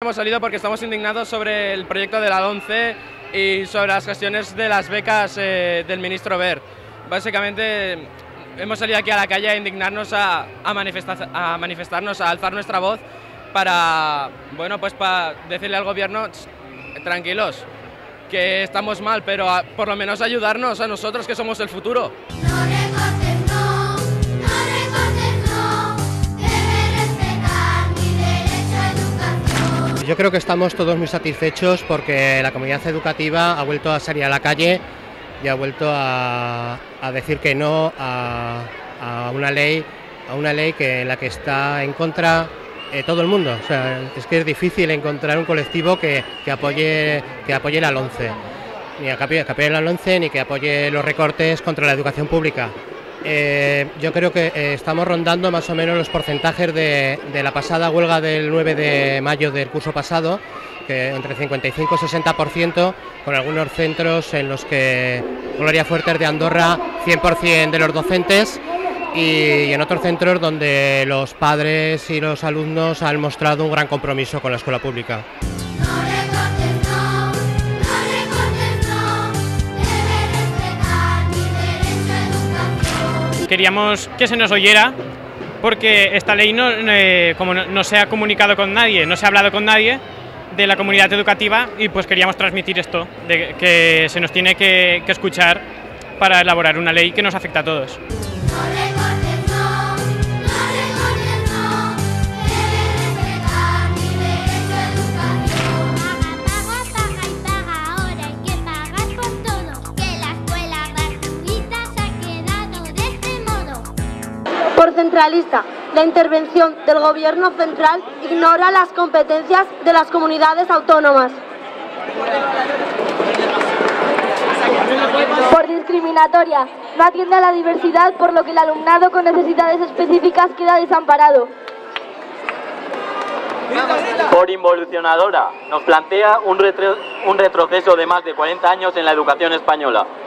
Hemos salido porque estamos indignados sobre el proyecto de la LOMCE y sobre las gestiones de las becas del ministro Wert. Básicamente hemos salido aquí a la calle a indignarnos, a manifestarnos, a alzar nuestra voz para, bueno, pues para decirle al gobierno, tranquilos, que estamos mal, pero por lo menos ayudarnos a nosotros que somos el futuro. Yo creo que estamos todos muy satisfechos porque la comunidad educativa ha vuelto a salir a la calle y ha vuelto a decir que no a una ley en la que está en contra todo el mundo. O sea, es que es difícil encontrar un colectivo que apoye la LOMCE, ni que apoye la LOMCE ni que apoye los recortes contra la educación pública. Yo creo que estamos rondando más o menos los porcentajes de la pasada huelga del 9 de mayo del curso pasado, que entre 55 y 60%, con algunos centros en los que Gloria Fuertes de Andorra 100% de los docentes, y en otros centros donde los padres y los alumnos han mostrado un gran compromiso con la escuela pública. Queríamos que se nos oyera porque esta ley como no se ha comunicado con nadie, no se ha hablado con nadie de la comunidad educativa, y pues queríamos transmitir esto, de que se nos tiene que escuchar para elaborar una ley que nos afecta a todos. Por centralista, la intervención del gobierno central ignora las competencias de las comunidades autónomas. Por discriminatoria, no atiende a la diversidad, por lo que el alumnado con necesidades específicas queda desamparado. Por involucionadora, nos plantea un retroceso de más de 40 años en la educación española.